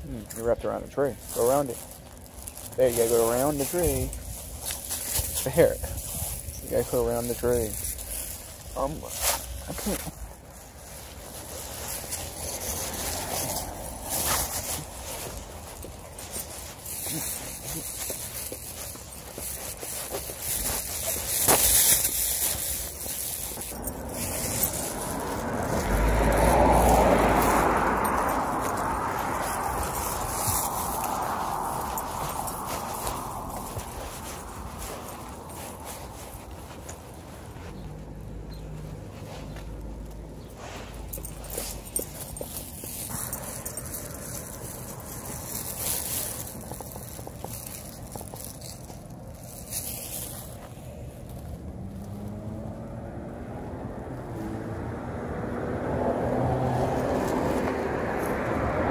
You're wrapped around the tree. Go around it. There, you gotta go around the tree. There. You gotta go around the tree. I can't.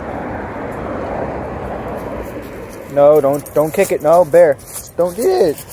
No, don't kick it. No, Bear. Don't get it.